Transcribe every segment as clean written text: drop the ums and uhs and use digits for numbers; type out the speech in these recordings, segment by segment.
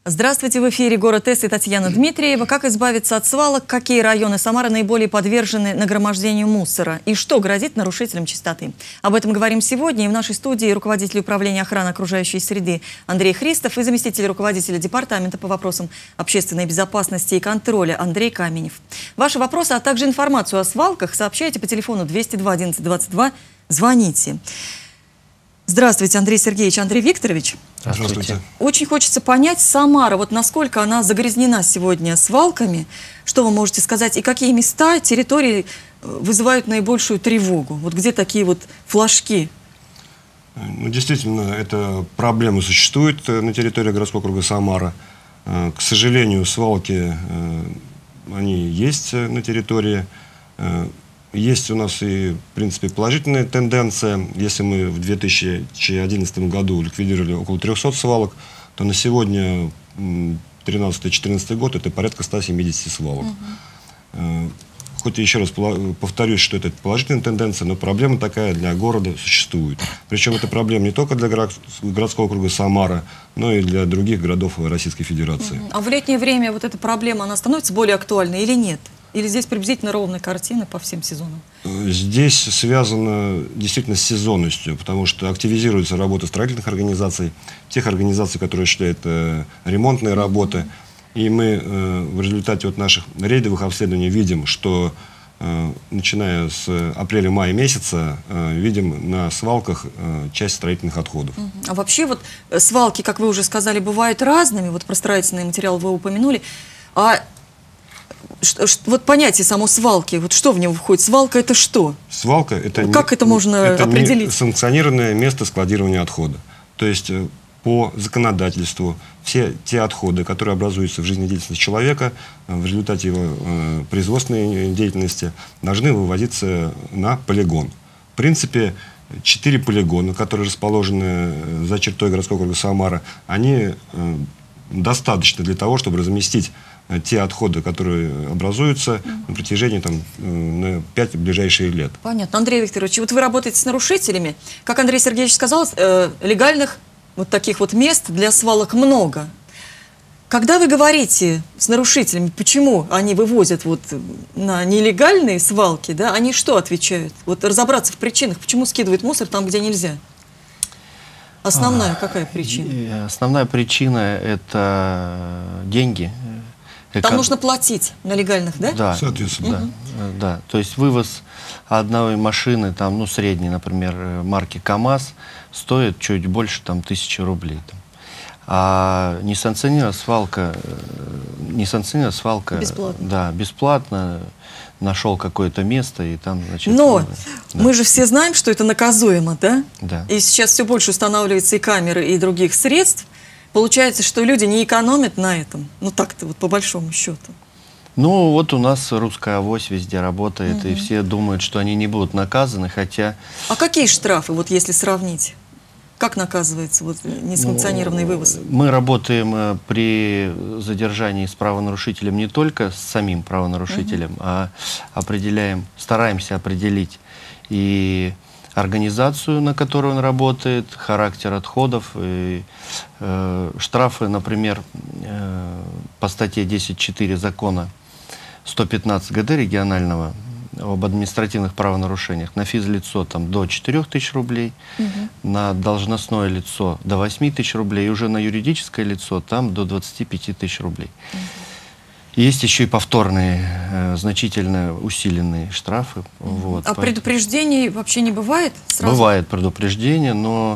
Здравствуйте, в эфире «Город С» и Татьяна Дмитриева. Как избавиться от свалок? Какие районы Самары наиболее подвержены нагромождению мусора? И что грозит нарушителям чистоты? Об этом говорим сегодня. И в нашей студии руководитель управления охраны окружающей среды Андрей Христов и заместитель руководителя департамента по вопросам общественной безопасности и контроля Андрей Каменев. Ваши вопросы, а также информацию о свалках сообщайте по телефону 202 11 22. Звоните. Здравствуйте, Андрей Сергеевич, Андрей Викторович. Здравствуйте. Очень хочется понять, Самара, вот насколько она загрязнена сегодня свалками, что вы можете сказать, и какие места, территории вызывают наибольшую тревогу? Вот где такие вот флажки? Ну, действительно, эта проблема существует на территории городского округа Самара. К сожалению, свалки, они есть на территории. Есть у нас и, в принципе, положительная тенденция. Если мы в 2011 году ликвидировали около 300 свалок, то на сегодня, 2013-2014 год, это порядка 170 свалок. Хоть и еще раз повторюсь, что это положительная тенденция, но проблема такая для города существует. Причем это проблема не только для городского округа Самара, но и для других городов Российской Федерации. А в летнее время вот эта проблема, она становится более актуальной или нет? Или здесь приблизительно ровная картина по всем сезонам? Здесь связано действительно с сезонностью, потому что активизируется работа строительных организаций, тех организаций, которые осуществляют ремонтные работы. И мы в результате вот наших рейдовых обследований видим, что начиная с апреля-мая месяца видим на свалках часть строительных отходов. А вообще вот свалки, как вы уже сказали, бывают разными. Вот про строительный материал вы упомянули. Вот понятие само свалки, вот что в него входит? Свалка — это что? Свалка — это как это можно определить? Санкционированное место складирования отхода. То есть по законодательству все те отходы, которые образуются в жизнедеятельности человека в результате его производственной деятельности, должны вывозиться на полигон. В принципе, 4 полигона, которые расположены за чертой городского округа Самара, они достаточно для того, чтобы разместить те отходы, которые образуются на протяжении на 5 ближайших лет. Понятно. Андрей Викторович, вот вы работаете с нарушителями. Как Андрей Сергеевич сказал, легальных вот таких вот мест для свалок много. Когда вы говорите с нарушителями, почему они вывозят вот на нелегальные свалки, да, они что отвечают? Вот разобраться в причинах, почему скидывают мусор там, где нельзя. Основная какая причина? Основная причина – это деньги. Там нужно платить на легальных, да? Да, соответственно. Да. То есть вывоз одной машины, там, ну, средней, например, марки КАМАЗ, стоит чуть больше 1000 рублей. А несанкционированная свалка, бесплатно. Да, бесплатно, нашел какое-то место и там, значит... Но мы же все знаем, что это наказуемо, да? Да. И сейчас все больше устанавливается и камеры, и других средств. Получается, что люди не экономят на этом. Ну так-то вот по большому счету. Ну вот у нас русская авось везде работает, и все думают, что они не будут наказаны, хотя... А какие штрафы, вот если сравнить? Как наказывается вот несанкционированный вывоз? Мы работаем при задержании с правонарушителем не только с самим правонарушителем, а стараемся определить и организацию, на которой он работает, характер отходов. И, штрафы, например, по статье 10.4 закона 115 ГД регионального об административных правонарушениях на физлицо до 4000 рублей, на должностное лицо до 8000 рублей, и уже на юридическое лицо до 25 тысяч рублей. Есть еще и повторные, значительно усиленные штрафы. Вот, а предупреждений вообще не бывает сразу? Бывает предупреждение, но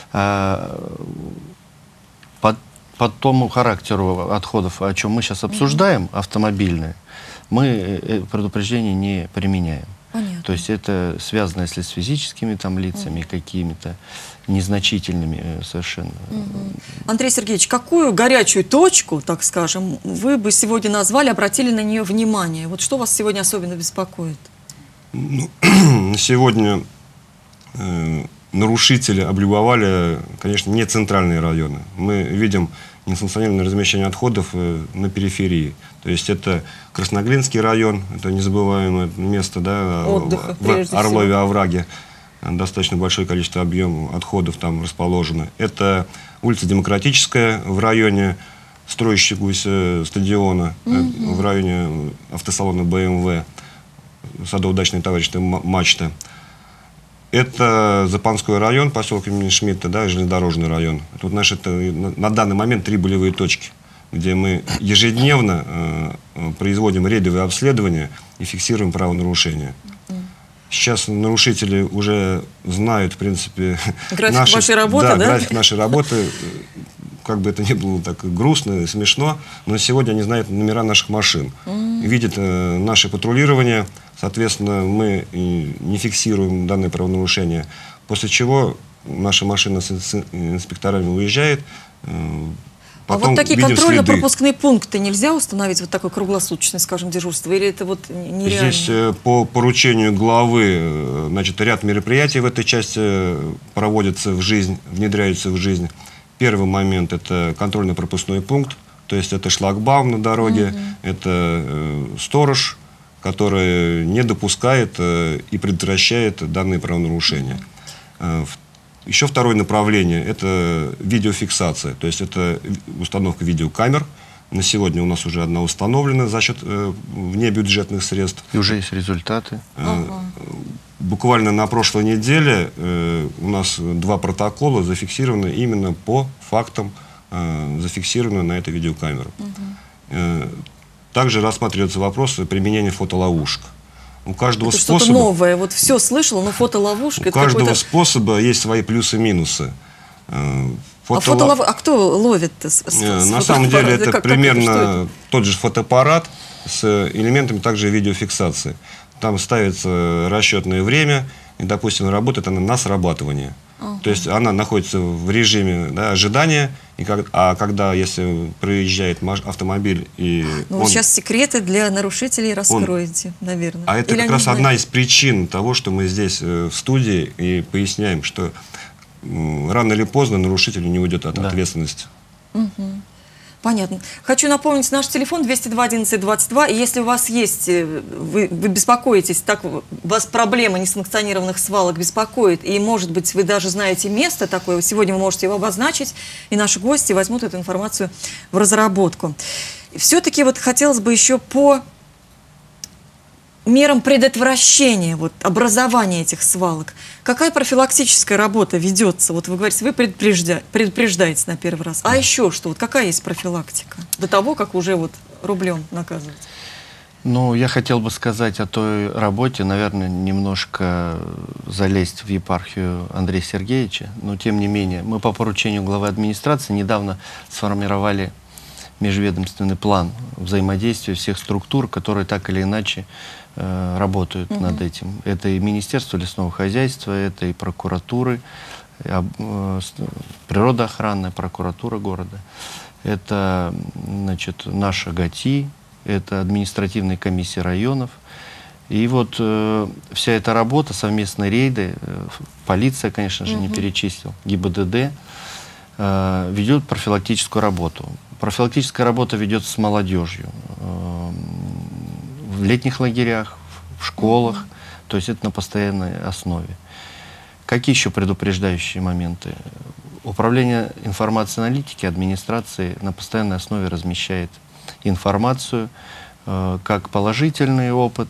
по тому характеру отходов, о чем мы сейчас обсуждаем, автомобильные, мы предупреждения не применяем. Понятно. То есть это связано, если с физическими лицами, какими-то незначительными совершенно. Андрей Сергеевич, какую горячую точку, так скажем, вы бы сегодня назвали, обратили на нее внимание? Вот что вас сегодня особенно беспокоит? Ну, сегодня нарушители облюбовали, конечно, не центральные районы. Мы видим несанкционированное размещение отходов на периферии. То есть это Красноглинский район, это незабываемое место, да, отдыха, в Орлове овраге. Достаточно большое количество объемов отходов там расположено. Это улица Демократическая в районе строящегося стадиона в районе автосалона БМВ, садоудачное товарищество «Мачта». Это Запанской район, поселок имени Шмидта, да, и железнодорожный район. Тут на данный момент 3 болевые точки, где мы ежедневно производим рейдовые обследования и фиксируем правонарушения. Сейчас нарушители уже знают, в принципе, график вашей работы, да? График нашей работы. Как бы это ни было так грустно, смешно, но сегодня они знают номера наших машин, видят наше патрулирование, соответственно, мы не фиксируем данное правонарушение, после чего наша машина с инспекторами уезжает. А вот такие контрольно-пропускные пункты нельзя установить, вот такое круглосуточное, скажем, дежурство, или это вот нереально? Здесь по поручению главы, значит, ряд мероприятий в этой части проводятся в жизнь, внедряются в жизнь. Первый момент – это контрольно-пропускной пункт, то есть это шлагбаум на дороге, это сторож, который не допускает и предотвращает данные правонарушения. Еще второе направление – это видеофиксация, то есть это установка видеокамер. На сегодня у нас уже одна установлена за счет внебюджетных средств. И уже есть результаты. Буквально на прошлой неделе у нас 2 протокола зафиксированы именно по фактам, зафиксированы на этой видеокамеру. Также рассматривается вопрос применения фотоловушек. У каждого это что-то новое. Вот все слышал, но фотоловушка... У каждого способа есть свои плюсы и минусы. А кто ловит? На самом деле это примерно тот же фотоаппарат с элементами также видеофиксации. Там ставится расчетное время, и, допустим, работает она на срабатывание. То есть она находится в режиме, да, ожидания, а когда, если проезжает автомобиль и... Ну, вы сейчас секреты для нарушителей раскроете, наверное. А это как раз одна из причин того, что мы здесь в студии и поясняем, что рано или поздно нарушитель не уйдет от ответственности. Понятно. Хочу напомнить наш телефон 202 11 22. И если у вас есть, вы беспокоитесь, так вас проблема несанкционированных свалок беспокоит, и, может быть, вы даже знаете место такое, сегодня вы можете его обозначить, и наши гости возьмут эту информацию в разработку. Все-таки вот хотелось бы еще по мерам предотвращения образования этих свалок. Какая профилактическая работа ведется? Вот вы говорите, вы предупреждаете на первый раз. А еще что? Какая есть профилактика до того, как уже рублем наказывать? Ну, я хотел бы сказать о той работе, наверное, немножко залезть в епархию Андрея Сергеевича, но тем не менее, мы по поручению главы администрации недавно сформировали межведомственный план взаимодействия всех структур, которые так или иначе работают над этим. Это и Министерство лесного хозяйства, это и прокуратуры, природоохранная прокуратура города, это, значит, наша ГАТИ, это административная комиссия районов. И вот вся эта работа, совместные рейды, полиция, конечно же, не перечислил, ГИБДД, ведет профилактическую работу. Профилактическая работа ведется с молодежью. В летних лагерях, в школах, то есть это на постоянной основе. Какие еще предупреждающие моменты? Управление информацией и аналитики администрации на постоянной основе размещает информацию, как положительный опыт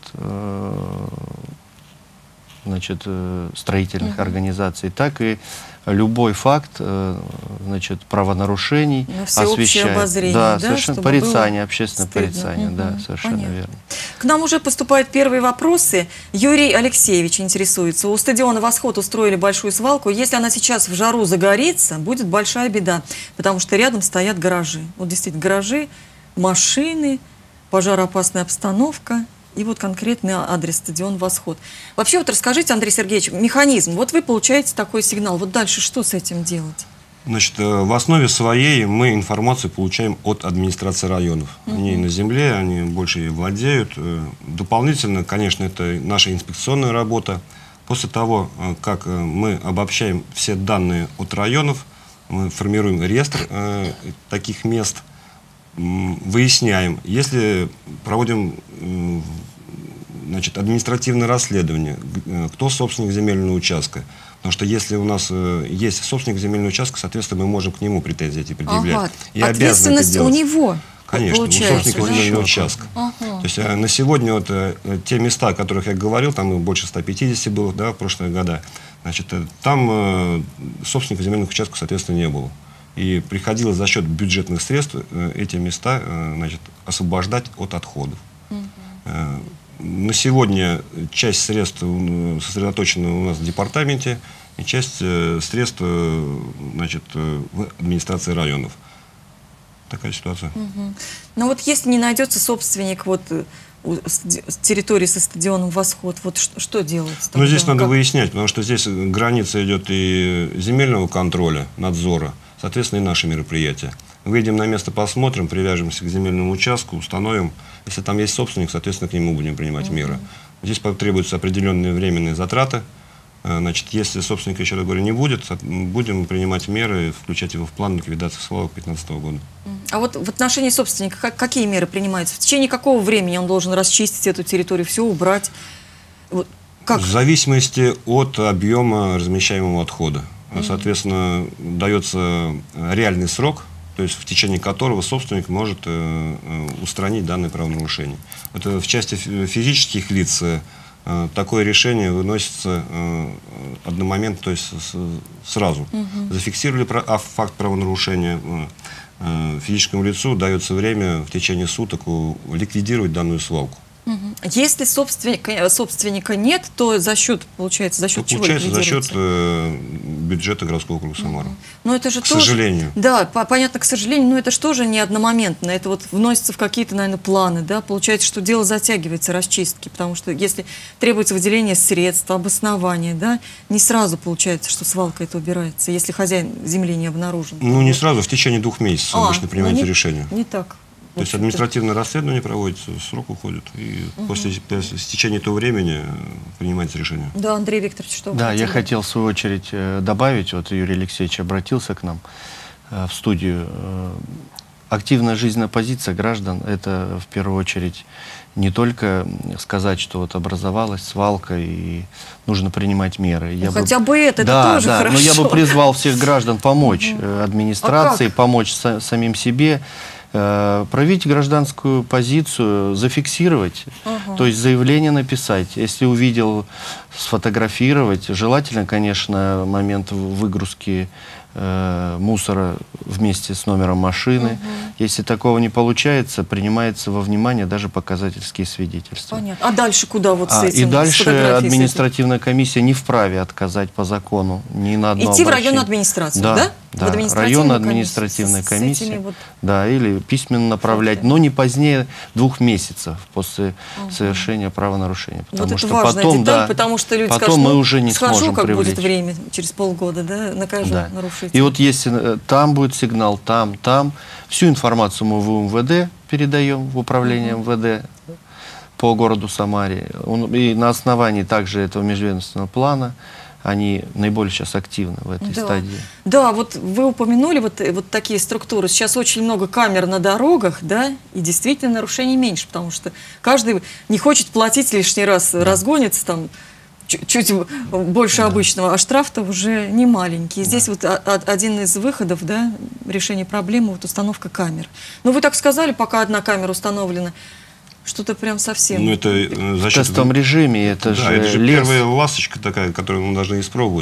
значит, строительных организаций, так и любой факт, значит, правонарушений освещает. Да, совершенно, порицание, общественное порицание, да, совершенно верно. К нам уже поступают первые вопросы. Юрий Алексеевич интересуется. У стадиона «Восход» устроили большую свалку. Если она сейчас в жару загорится, будет большая беда, потому что рядом стоят гаражи. Вот действительно, гаражи, машины, пожароопасная обстановка. И вот конкретный адрес — стадион «Восход». Вообще, расскажите, Андрей Сергеевич, механизм. Вот вы получаете такой сигнал. Вот дальше что с этим делать? Значит, в основе своей мы информацию получаем от администрации районов. Они на земле, они больше ей владеют. Дополнительно, конечно, это наша инспекционная работа. После того, как мы обобщаем все данные от районов, мы формируем реестр таких мест, выясняем, если проводим, значит, административное расследование, кто собственник земельного участка, Потому что если у нас есть собственник земельного участка, соответственно, мы можем к нему претензии эти предъявлять. Ага. И обязаны это Ответственность у делать. него. Конечно, у получается, собственника земельного участка. Ага. То есть на сегодня вот те места, о которых я говорил, там больше 150 было, да, в прошлые года, значит, там собственника земельных участков, соответственно, не было. И приходилось за счет бюджетных средств эти места, значит, освобождать от отходов. На сегодня часть средств сосредоточена у нас в департаменте, и часть средств, значит, в администрации районов. Такая ситуация. Но вот если не найдется собственник вот с территории со стадионом «Восход», вот что делать? Ну, здесь надо выяснять, потому что здесь граница идет и земельного контроля, надзора, соответственно, и наши мероприятия. Выйдем на место, посмотрим, привяжемся к земельному участку, установим. Если там есть собственник, соответственно, к нему будем принимать меры. Здесь потребуются определенные временные затраты. Значит, если собственника, еще раз говорю, не будет, будем принимать меры, включать его в план ликвидации свалок 2015 года. А вот в отношении собственника какие меры принимаются? В течение какого времени он должен расчистить эту территорию, все убрать? Вот, как? В зависимости от объема размещаемого отхода. Соответственно, дается реальный срок, то есть в течение которого собственник может устранить данное правонарушение. Это в части физических лиц такое решение выносится одномоментно, то есть сразу. Зафиксировали факт правонарушения, физическому лицу дается время в течение суток ликвидировать данную свалку. Если собственника нет, то за счет, получается, за счет чего за счет ликвидируется? бюджета городского округа Самара. Но это же к сожалению. Да, понятно, к сожалению, но это же тоже не одномоментно. Это вот вносится в какие-то, наверное, планы, да? Получается, что дело затягивается, расчистки, потому что если требуется выделение средств, обоснование, да, не сразу получается, что свалка это убирается, если хозяин земли не обнаружен. Ну, не сразу, в течение 2 месяцев обычно принимается решение. Не так. То есть административное расследование проводится, срок уходит, и после стечения этого времени принимается решение. Да, Андрей Викторович, что вы Да, хотели? я хотел, в свою очередь, добавить, вот Юрий Алексеевич обратился к нам в студию. Активная жизненная позиция граждан — это, в первую очередь, не только сказать, что вот образовалась свалка и нужно принимать меры. Ну, хотя бы это тоже хорошо. Но я бы призвал всех граждан помочь администрации, помочь самим себе, проявить гражданскую позицию, зафиксировать, то есть заявление написать. Если увидел, сфотографировать. Желательно, конечно, момент выгрузки мусора вместе с номером машины. Если такого не получается, принимается во внимание даже показательские свидетельства. Понятно. А дальше куда вот с этим? И дальше административная комиссия не вправе отказать по закону ни на одно Идти обращение. в районную администрацию, да? Да, районная административная комиссия, да, или письменно направлять, но не позднее 2 месяцев после совершения правонарушения. Вот это важная деталь, потому что люди скажут, мы уже не схожу, сможем как привлечь. будет время, через полгода, да, накажу нарушителя. И вот если там будет сигнал, там, всю информацию мы в УМВД передаем, в управление МВД по городу Самаре. И на основании также этого межведомственного плана они наиболее сейчас активны в этой стадии. Да, вот вы упомянули вот такие структуры. Сейчас очень много камер на дорогах, да, и действительно нарушений меньше, потому что каждый не хочет платить лишний раз, разгонится там чуть больше обычного, а штраф-то уже не маленький. Здесь вот один из выходов, да, решения проблемы, вот установка камер. Ну, вы так сказали, пока одна камера установлена. Что-то прям совсем. Ну, это в тестовом режиме, это же лес. Первая ласточка такая, которую мы должны испробовать.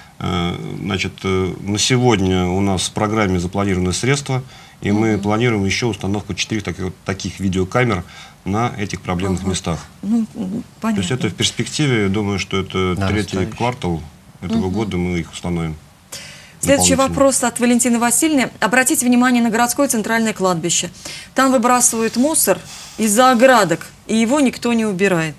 Значит, на сегодня у нас в программе запланированы средства, и мы планируем еще установку 4 таких видеокамер на этих проблемных местах. Ну, понятно. То есть это в перспективе, я думаю, что это третий квартал этого года мы их установим. Следующий вопрос от Валентины Васильевны. Обратите внимание на городское центральное кладбище. Там выбрасывают мусор из-за оградок, и его никто не убирает.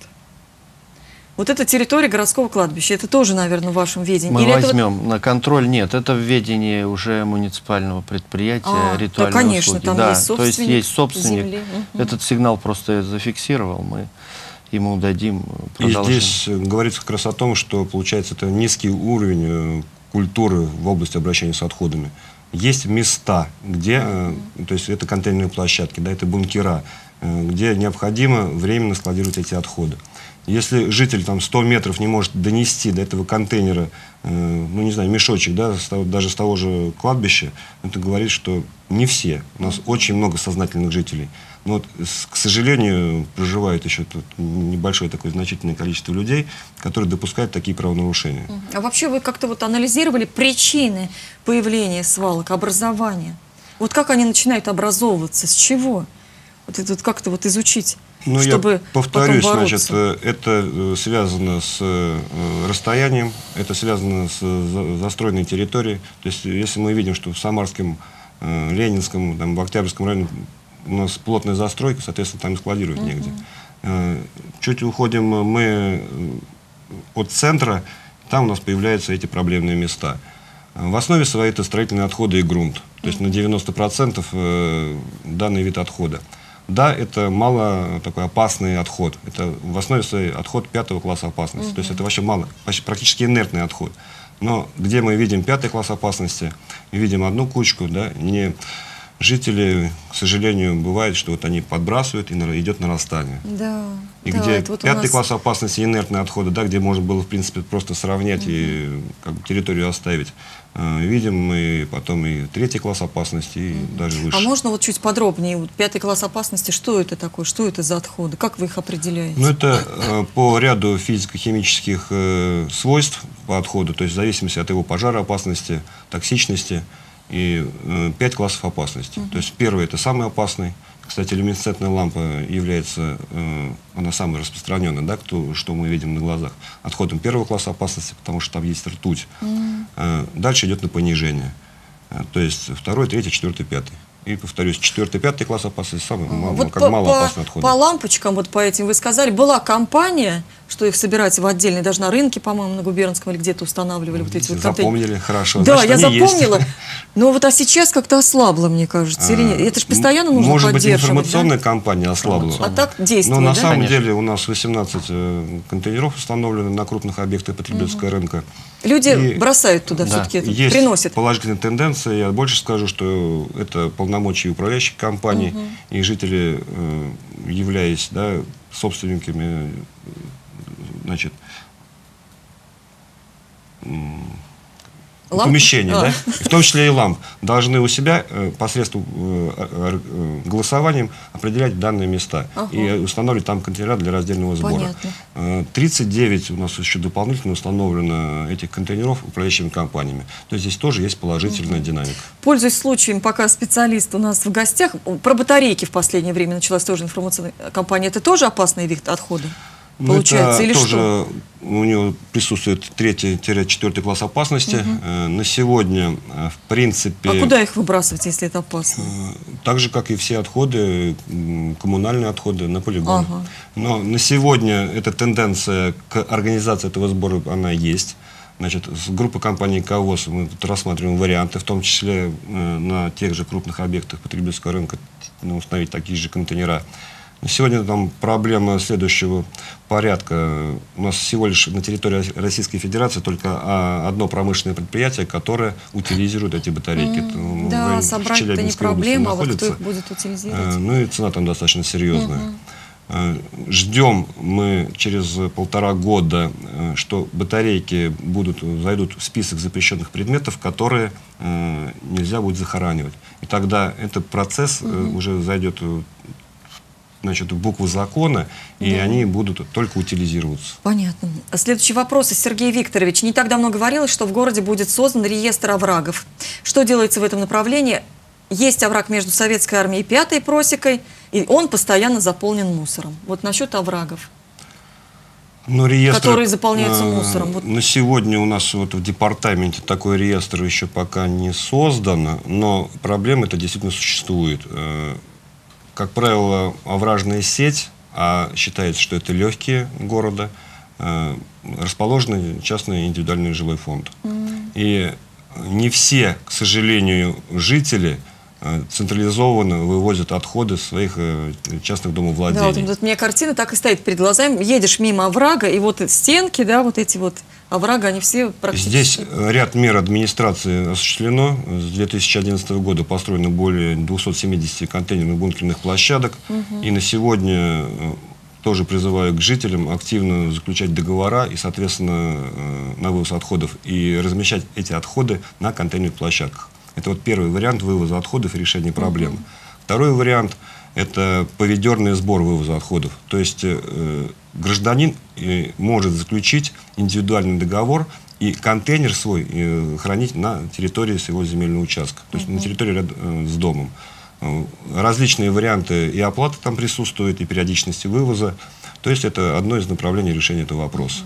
Вот это территория городского кладбища. Это тоже, наверное, в вашем ведении. Мы возьмем на контроль. Нет, это в ведении уже муниципального предприятия, ритуальные конечно, услуги. Там есть собственник, то есть есть собственник. Земли. Этот сигнал просто зафиксировал. Мы ему дадим, продолжим. И здесь говорится как раз о том, что, получается, это низкий уровень культуры в области обращения с отходами. Есть места, где, то есть это контейнерные площадки, да, это бункера, где необходимо временно складировать эти отходы. Если житель там 100 метров не может донести до этого контейнера, ну не знаю, мешочек, да, даже с того же кладбища, это говорит, что не все. У нас очень много сознательных жителей. Но вот, к сожалению, проживает еще тут небольшое такое значительное количество людей, которые допускают такие правонарушения. А вообще вы как-то вот анализировали причины появления свалок, образования? Вот как они начинают образовываться, с чего? Вот это вот как-то вот изучить, ну, чтобы я повторюсь, потом бороться. значит, это связано с расстоянием, это связано с застроенной территорией. То есть, если мы видим, что в Самарском, Ленинском, там, в Октябрьском районе у нас плотная застройка, соответственно, там и складировать негде. Чуть уходим мы от центра, там у нас появляются эти проблемные места. В основе своей это строительные отходы и грунт. То есть на 90% данный вид отхода. Да, это мало такой опасный отход. Это в основе своей отход 5-го класса опасности. То есть это вообще мало, практически инертный отход. Но где мы видим 5-й класс опасности, видим одну кучку, да, не жители, к сожалению, бывает, что вот они подбрасывают, и идет нарастание. Да, и да, где вот 5-й класс опасности, инертные отходы, да, где можно было, в принципе, просто сравнять и как бы, территорию оставить. Видим мы потом и 3-й класс опасности, и даже выше. А можно вот чуть подробнее? Вот 5-й класс опасности, что это такое? Что это за отходы? Как вы их определяете? Ну, это по ряду физико-химических свойств по отходу, то есть в зависимости от его пожароопасности, токсичности, и 5 классов опасности. То есть первый — это самый опасный. Кстати, люминесцентная лампа является, она самая распространенная, да, что мы видим на глазах, отходом 1-го класса опасности, потому что там есть ртуть. Дальше идет на понижение. То есть 2-й, 3-й, 4-й, 5-й. И, повторюсь, 4-й, 5-й класс опасности самый вот малоопасный отход. По лампочкам, вот по этим вы сказали, была компания, что их собирать в отдельно, даже на рынке, по-моему, на Губернском или где-то устанавливали вот эти вот контейнеры. Запомнили, хорошо. Да, значит, я запомнила. Есть. Но вот сейчас как-то ослабло, мне кажется. Или нет? Это же постоянно нужно может поддерживать. Может быть, информационная да? кампания ослабла. А так действует, Но на да? самом Конечно. деле у нас 18 контейнеров установлено на крупных объектах потребительского рынка. Люди И бросают туда да, все-таки, есть приносят. положительные тенденции. Я больше скажу, что это полномочия управляющих компаний, и жители, являясь, да, собственниками, значит, Ламп? помещений, да, в том числе и ламп, должны у себя посредством голосованием определять данные места и устанавливать там контейнера для раздельного сбора. Понятно. 39 у нас еще дополнительно установлено этих контейнеров управляющими компаниями. То есть здесь тоже есть положительная динамика. Пользуясь случаем, пока специалист у нас в гостях, про батарейки в последнее время началась тоже информационная кампания. Это тоже опасный вид отхода? Получается, это или тоже что? У него присутствует 3-4 класс опасности. На сегодня, в принципе... А куда их выбрасывать, если это опасно? Так же, как и все отходы, коммунальные отходы, на полигон. Но на сегодня эта тенденция к организации этого сбора, она есть. Значит, с группой компаний «КАВОЗ» мы тут рассматриваем варианты, в том числе на тех же крупных объектах потребительского рынка установить такие же контейнера. Сегодня там проблема следующего порядка. У нас всего лишь на территории Российской Федерации только одно промышленное предприятие, которое утилизирует эти батарейки. Да, собрать-то не проблема, а вот кто их будет утилизировать? Ну и цена там достаточно серьезная. Ждем мы через 1,5 года, что батарейки зайдут в список запрещенных предметов, которые нельзя будет захоранивать. И тогда этот процесс уже зайдет, значит, в букву закона, и они будут только утилизироваться. Понятно. Следующий вопрос. Сергей Викторович. Не так давно говорилось, что в городе будет создан реестр оврагов. Что делается в этом направлении? Есть овраг между Советской армией и 5-й просекой, и он постоянно заполнен мусором. Вот насчет оврагов. Но реестр, которые заполняются мусором. Вот. На сегодня у нас вот в департаменте такой реестр еще пока не создан, но проблема это действительно существует. Как правило, овражная сеть, а считается, что это легкие города, расположены частный индивидуальный жилой фонд. И не все, к сожалению, жители централизованно вывозят отходы своих частных домовладений. Да, вот у меня картина так и стоит перед глазами. Едешь мимо оврага, и вот стенки, да, вот эти вот оврага, они все практически... Здесь ряд мер администрации осуществлено. С 2011 года построено более 270 контейнерных бункерных площадок. И на сегодня тоже призываю к жителям активно заключать договора и, соответственно, на вывоз отходов и размещать эти отходы на контейнерных площадках. Это вот первый вариант вывоза отходов и решения проблемы. Второй вариант – это поведерный сбор вывоза отходов. То есть гражданин может заключить индивидуальный договор и контейнер свой хранить на территории своего земельного участка, то есть на территории рядом с домом. Различные варианты и оплаты там присутствуют, и периодичности вывоза. То есть это одно из направлений решения этого вопроса.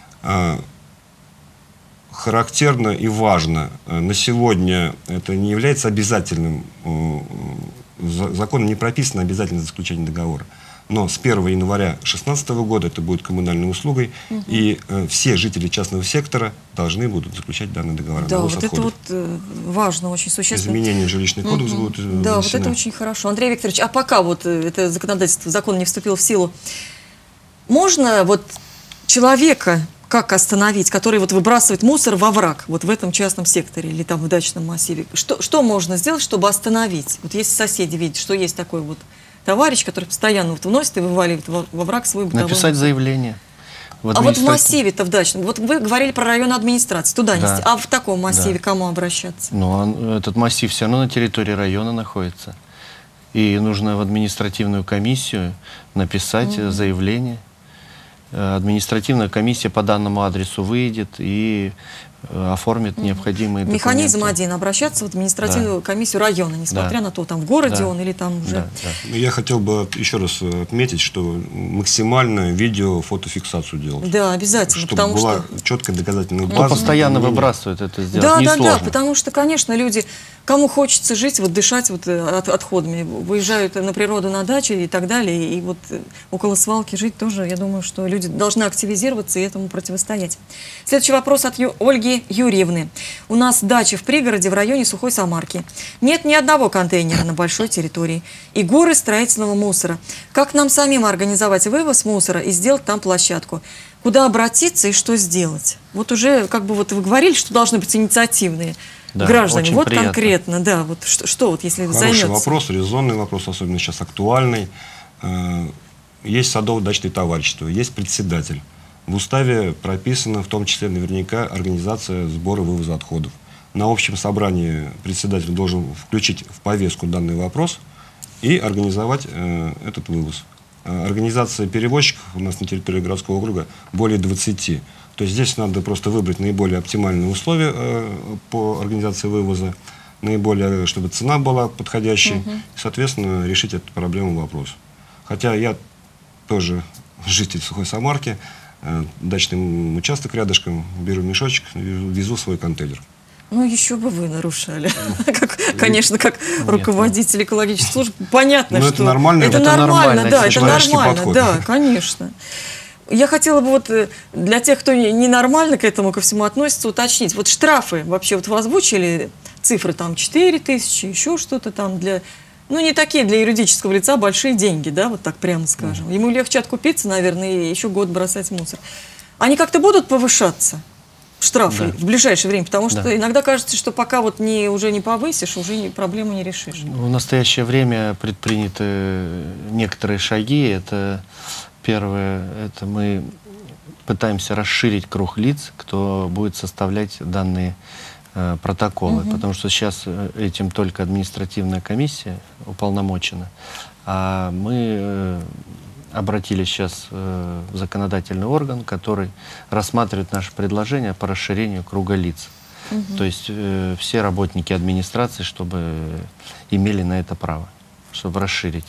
Характерно и важно, на сегодня это не является обязательным, законом не прописано обязательное заключение договора. Но с 1 января 2016 года это будет коммунальной услугой, и все жители частного сектора должны будут заключать данные договора. Да, вот это вот важно, очень существенно. Изменения в жилищный кодекс будут внесены. Да, вот это очень хорошо. Андрей Викторович, а пока вот это законодательство, закон не вступил в силу, можно вот человека как остановить, который вот выбрасывает мусор во враг, вот в этом частном секторе или там в дачном массиве? Что можно сделать, чтобы остановить? Вот если соседи видят, что есть такой вот товарищ, который постоянно вот вносит и вываливает во враг свой бытовой. Написать заявление. А вот в массиве-то в дачном, вот вы говорили про район администрации, туда нести, а в таком массиве кому обращаться? Ну, этот массив все равно на территории района находится. И нужно в административную комиссию написать заявление. Административная комиссия по данному адресу выйдет и оформит необходимые документы. Механизм один – обращаться в административную комиссию района, несмотря на то, там в городе он или там уже… Я хотел бы еще раз отметить, что максимально видео-фотофиксацию делать. Да, обязательно. Чтобы была четкая доказательная база. Постоянно выбрасывают это сделать, Да, потому что, конечно, люди, кому хочется жить, вот дышать вот отходами, выезжают на природу, на дачу и так далее, и вот около свалки жить тоже, я думаю, что люди должны активизироваться и этому противостоять. Следующий вопрос от Ольги Юрьевны. У нас дача в пригороде в районе Сухой Самарки. Нет ни одного контейнера на большой территории. И горы строительного мусора. Как нам самим организовать вывоз мусора и сделать там площадку? Куда обратиться и что сделать? Вот уже как бы вот вы говорили, что должны быть инициативные граждане. Вот приятно. Конкретно, да. Вот что вот если Хороший займется? Вопрос, резонный вопрос, особенно сейчас актуальный. Есть садово-дачное товарищество, есть председатель. В уставе прописана, в том числе, наверняка, организация сбора и вывоза отходов. На общем собрании председатель должен включить в повестку данный вопрос и организовать этот вывоз. Организация перевозчиков у нас на территории городского округа более 20. То есть здесь надо просто выбрать наиболее оптимальные условия по организации вывоза, наиболее, чтобы цена была подходящей, и, соответственно, решить эту проблему, вопрос. Хотя я тоже житель Сухой Самарки, дачный участок рядышком, беру мешочек, везу свой контейнер. Ну, еще бы вы нарушали. Конечно, как руководитель экологической службы. Понятно, что... Это нормально. Это нормально, да, это нормально, подход. да, конечно. Я хотела бы вот для тех, кто ненормально к этому ко всему относится, уточнить. Вот штрафы вообще вот вы озвучили цифры там 4 тысячи, еще что-то там для... Ну, не такие для юридического лица большие деньги, да, вот так прямо скажем. Ему легче откупиться, наверное, и еще год бросать мусор. Они как-то будут повышаться, штрафы, в ближайшее время? Потому что иногда кажется, что пока вот уже не повысишь, уже проблему не решишь. В настоящее время предприняты некоторые шаги. Это первое, это мы пытаемся расширить круг лиц, кто будет составлять данные протоколы, потому что сейчас этим только административная комиссия уполномочена, а мы обратились сейчас в законодательный орган, который рассматривает наше предложение по расширению круга лиц. То есть все работники администрации, чтобы имели на это право, чтобы расширить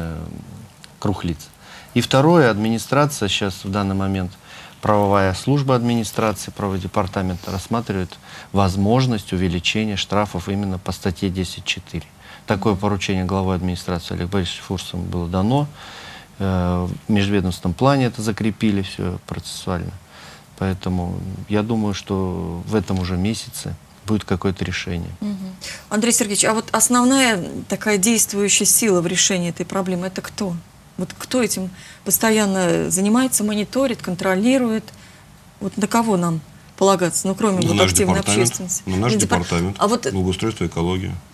круг лиц. И второе, администрация сейчас в данный момент, правовая служба администрации, правовой департамент рассматривает возможность увеличения штрафов именно по статье 10.4. Такое поручение главой администрации Олег Борисович Фурсом было дано. В межведомственном плане это закрепили все процессуально. Поэтому я думаю, что в этом уже месяце будет какое-то решение. Андрей Сергеевич, а вот основная такая действующая сила в решении этой проблемы – это кто? Вот кто этим постоянно занимается, мониторит, контролирует? Вот на кого нам полагаться? Ну, кроме вот активной общественности. Наш департамент, благоустройство и экология.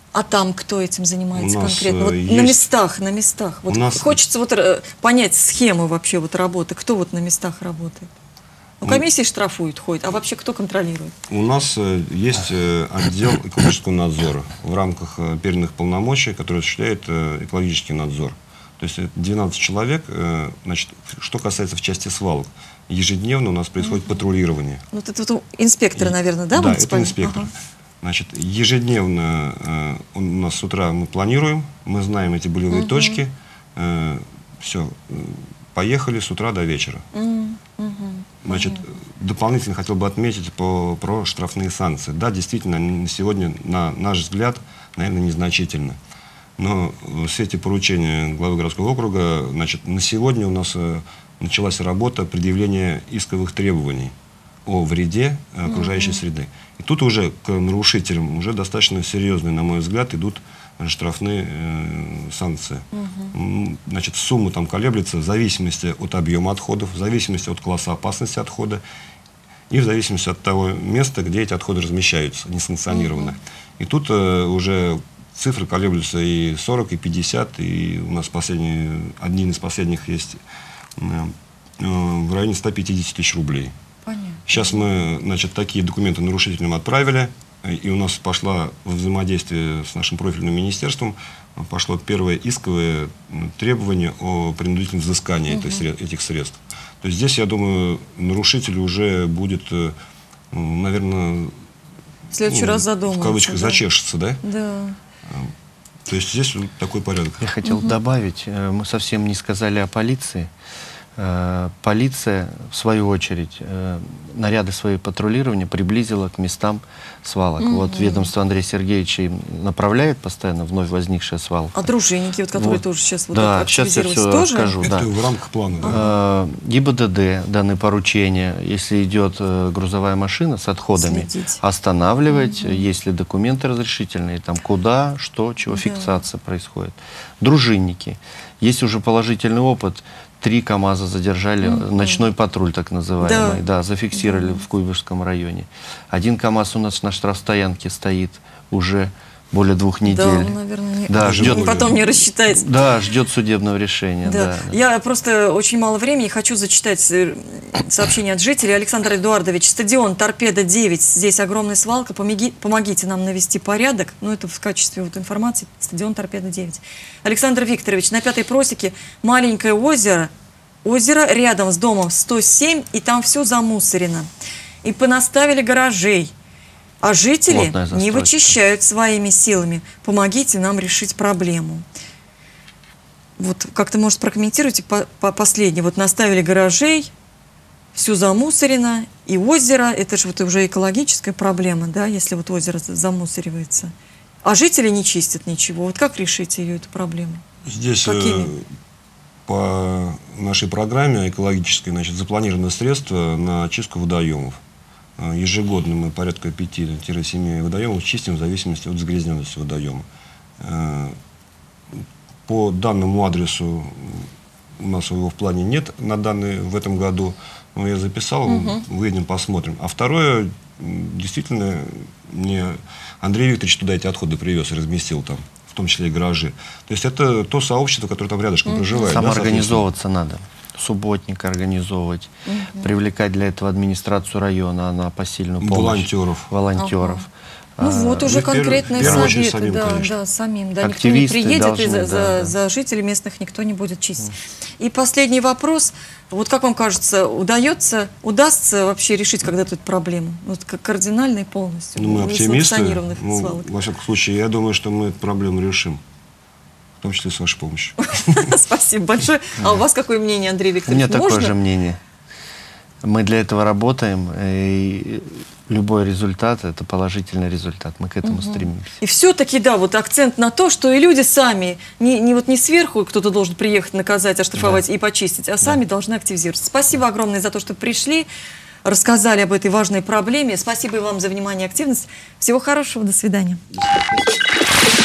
А там кто этим занимается У нас, конкретно? Вот есть... на местах. Вот нас... Хочется вот понять схему вообще вот работы. Кто вот на местах работает? Ну, комиссии штрафуют, ходят, а вообще кто контролирует? У нас есть отдел экологического надзора в рамках переданных полномочий, который осуществляет экологический надзор. То есть 12 человек. Значит, что касается в части свалок, ежедневно у нас происходит патрулирование. Вот это вот инспекторы, наверное, да? Да, это инспектор. Ага. Значит, ежедневно у нас с утра мы планируем, мы знаем эти болевые точки, все, поехали с утра до вечера. Значит, дополнительно хотел бы отметить про штрафные санкции. Да, действительно, они на сегодня, на наш взгляд, наверное, незначительны. Но в свете поручения главы городского округа, значит, на сегодня у нас началась работа предъявления исковых требований о вреде окружающей среды. И тут уже к нарушителям уже достаточно серьезные, на мой взгляд, идут штрафные санкции. Значит, сумма там колеблется в зависимости от объема отходов, в зависимости от класса опасности отхода и в зависимости от того места, где эти отходы размещаются, несанкционированно. И тут уже цифры колеблются и 40, и 50, и у нас один из последних есть в районе 150 тысяч рублей. Понятно. Сейчас мы, значит, такие документы нарушителям отправили, и у нас пошло взаимодействие с нашим профильным министерством, пошло первое исковое требование о принудительном взыскании этих средств. То есть здесь, я думаю, нарушитель уже будет, наверное, в следующий раз задуматься, в кавычках, да? Зачешется, да? Да. То есть здесь вот такой порядок. Я хотел добавить, мы совсем не сказали о полиции. Полиция, в свою очередь, наряды свои патрулирования приблизила к местам свалок. Вот ведомство Андрея Сергеевича им направляет постоянно вновь возникшие свалки. А дружинники, вот, которые тоже сейчас вот да, сейчас я все тоже? расскажу. Это да. в рамках плана, да? ГИБДД даны поручения, если идет грузовая машина с отходами, следить, останавливать, есть ли документы разрешительные, там куда, что, чего, фиксация происходит. Дружинники. Есть уже положительный опыт. 3 КАМАЗа задержали, ночной патруль так называемый, да, зафиксировали в Куйбышевском районе. 1 КАМАЗ у нас на штрафстоянке стоит уже более 2 недель. Да, он, наверное, да, ждет, потом не рассчитается. Да, ждет судебного решения. Да. Да. Я просто очень мало времени, хочу зачитать сообщение от жителей. Александр Эдуардович, стадион «Торпедо-9», здесь огромная свалка, помогите нам навести порядок. Ну, это в качестве вот информации, стадион «Торпедо-9». Александр Викторович, на 5-й просеке маленькое озеро рядом с домом 107, и там все замусорено. И понаставили гаражей. А жители не вычищают своими силами. Помогите нам решить проблему. Вот как-то, может, прокомментируйте последнее. Вот наставили гаражей, все замусорено, и озеро, это же вот уже экологическая проблема, да, если вот озеро замусоривается. А жители не чистят ничего. Вот как решить ее, эту проблему? Здесь по нашей программе экологической, значит, запланированы средства на очистку водоемов. Ежегодно мы порядка 5-7 водоемов чистим в зависимости от загрязненности водоема. По данному адресу у нас его в плане нет в этом году, но я записал, выйдем, посмотрим. А второе, действительно, мне Андрей Викторович туда эти отходы привез и разместил там, в том числе и гаражи. То есть это то сообщество, которое там рядышком проживает. Самоорганизовываться надо. Субботник организовывать, привлекать для этого администрацию района, она посильную помощь. Волонтеров. Ну вот уже конкретные советы, самим, да, самим. Да, никто не активисты приедет, должны, и за жителей местных никто не будет чистить. И последний вопрос. Вот как вам кажется, удастся вообще решить когда-то эту проблему? Вот как кардинально и полностью? Ну, мы оптимисты. Во всяком случае, я думаю, что мы эту проблему решим. В том числе с вашей помощью. Спасибо большое. А у вас какое мнение, Андрей Викторович? У меня такое же мнение. Мы для этого работаем, и любой результат – это положительный результат. Мы к этому стремимся. И все-таки, да, вот акцент на то, что и люди сами, не сверху кто-то должен приехать наказать, оштрафовать и почистить, а сами должны активизироваться. Спасибо огромное за то, что пришли, рассказали об этой важной проблеме. Спасибо и вам за внимание и активность. Всего хорошего, до свидания.